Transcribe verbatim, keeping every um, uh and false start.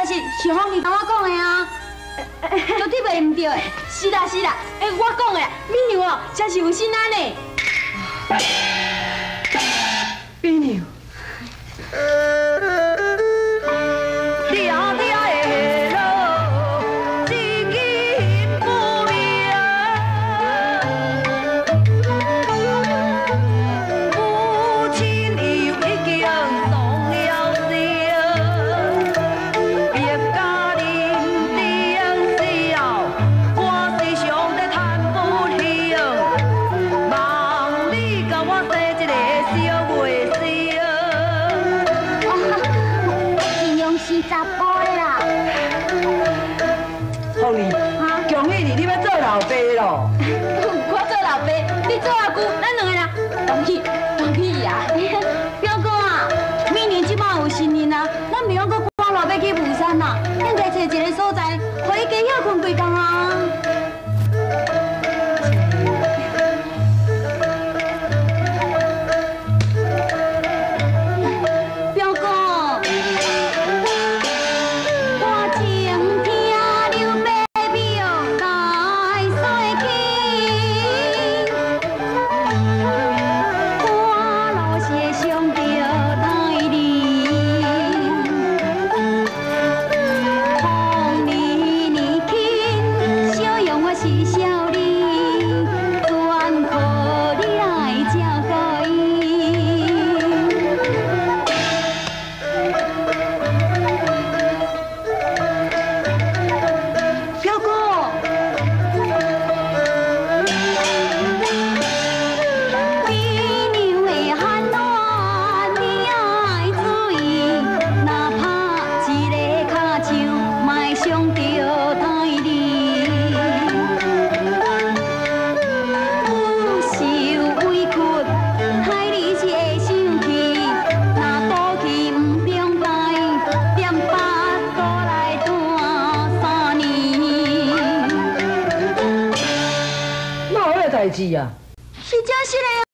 是是方姨甲我讲的啊，绝对袂唔对的。是啦是啦，哎，我讲的，美娘哦，真是有心安呢。 美娘。 我做老爸，你做阿姑，咱两个人同去同去呀！表哥啊，明年即摆有新年啊，咱袂用搁赶路要去雾山呐，应该找一个所在，可以加歇困几工啊。表哥，我情听刘伯表大帅气。 代志啊！ 是真实的。